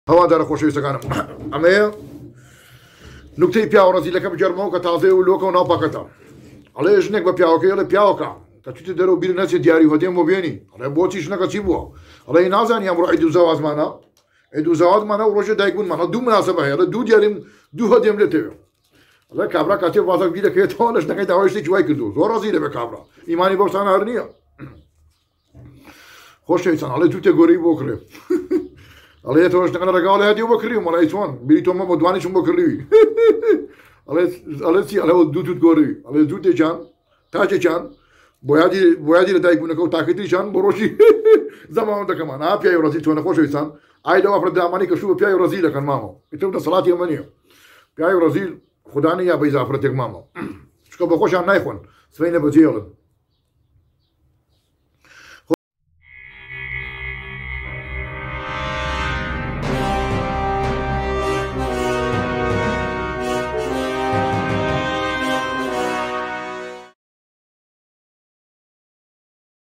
هەوادارە خۆشەویستەکانم ئەمەیە نوکتەی پیاوەڕەزیلەکە بجەرمەوە کە تازەیە و لۆکە و ناوپاکەتە ئەڵێ ژنێک بە پیاوەکەی ئەڵێ پیاوەکە کە چیتە دەرەوە بیر نەچێت دیاری هەدێم بۆ بێنی ئەڵێ بۆچی ژنەکە چی بووە ئەڵێ نازانی ئەمڕۆ عید و زەواجمانە عید و زەواجمانە و ڕۆژە دایکبوونمانە دوو مناسبە هەیە دوو دیاریم دوو هەدێم لێتەوێ ئەڵێ کابرا کاتێ وازە بیر دەکەوێتەوە لە ژنەکەی داوای شتێکی وای کردو زۆر ڕەزی لەبێ کابرا ئیمانی بەو شتانە هەر نییە خۆشەویستان ئەڵێ توو تێگۆرەی بۆ کڕێ ئەڵێ تۆ ژنەکە ڕێگاڵی هەدی بۆ کڕی و مەڵای چۆن بیری تۆمە بۆ دوانیشم بۆ کڕیوی ئەڵێ چی ئەڵێ دوو توت گۆڕی ئەڵێ دوو تێجان تاچێکیان بۆ یادی لە دایکبوونەکە و تاکەتیشان بۆ ڕۆژی زەماوە دەکەمان ها پیاوی ڕەزی چۆنە خۆشەویستان ئای دەوا فردامانی کە شوو پیاوی ڕەزی دەکەن مامەوە ئیتر دەسەڵاتی ئەمە نییە پیاوی ڕەزی خوددانی یا بەی زافرەتێک مامەوە چکە بە خۆشیان نایخۆن سبەی نە بەجێڵن